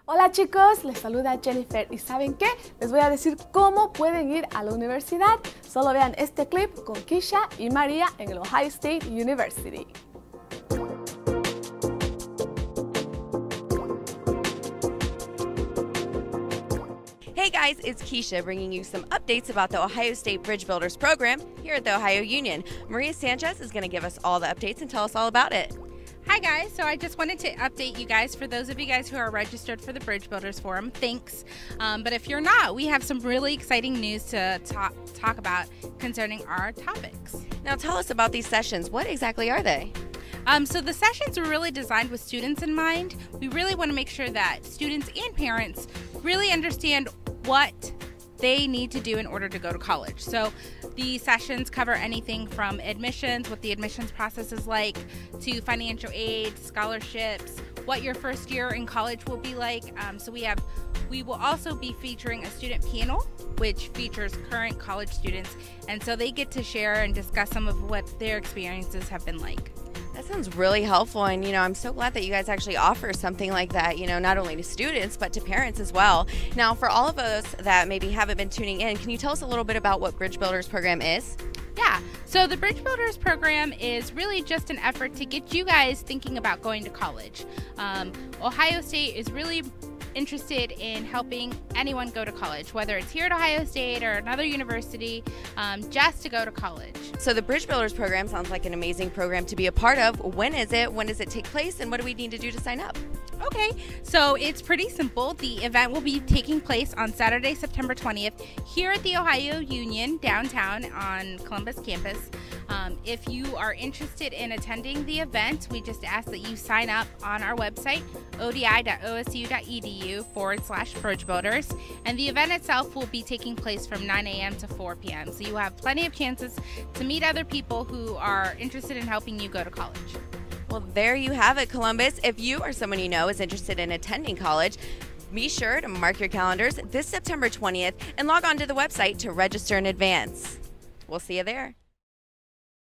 Hola chicos, les saluda Jennifer y ¿saben qué? Les voy a decir cómo pueden ir a la universidad. Solo vean este clip con Keisha y María en el Ohio State University. Hey guys, it's Keisha bringing you some updates about the Ohio State Bridge Builders program here at the Ohio Union. Maria Sanchez is going to give us all the updates and tell us all about it. Hi guys, so I just wanted to update you guys. For those of you guys who are registered for the Bridge Builders Forum, thanks. But if you're not, we have some really exciting news to talk about concerning our topics. Now tell us about these sessions. What exactly are they? So the sessions were really designed with students in mind. We really want to make sure that students and parents really understand what they need to do in order to go to college. So the sessions cover anything from admissions, what the admissions process is like, to financial aid, scholarships, what your first year in college will be like. We will also be featuring a student panel, which features current college students, and so they get to share and discuss some of what their experiences have been like. That sounds really helpful, and I'm so glad that you guys actually offer something like that, not only to students but to parents as well. Now, for all of us that maybe haven't been tuning in, can you tell us a little bit about what Bridge Builders program is? Yeah, so the Bridge Builders program is really just an effort to get you guys thinking about going to college. Ohio State is really interested in helping anyone go to college, whether it's here at Ohio State or another university, just to go to college. So the Bridge Builders program sounds like an amazing program to be a part of. When is it? When does it take place? And what do we need to do to sign up? Okay, so it's pretty simple. The event will be taking place on Saturday, September 20th, here at the Ohio Union downtown on Columbus campus. If you are interested in attending the event, we just ask that you sign up on our website, odi.osu.edu/bridgebuilders, and the event itself will be taking place from 9 a.m. to 4 p.m. So you have plenty of chances to meet other people who are interested in helping you go to college. Well, there you have it, Columbus. If you or someone you know is interested in attending college, be sure to mark your calendars this September 20th and log on to the website to register in advance. We'll see you there.